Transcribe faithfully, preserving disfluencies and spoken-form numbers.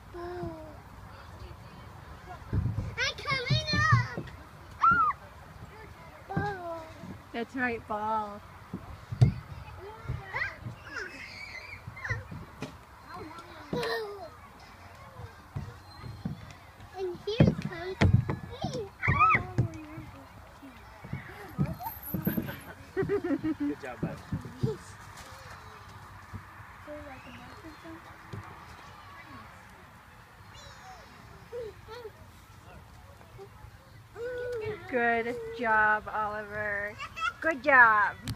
I'm coming up. Ball. That's right, ball. And here comes me. Good job, bud. Good job, Oliver. Good job.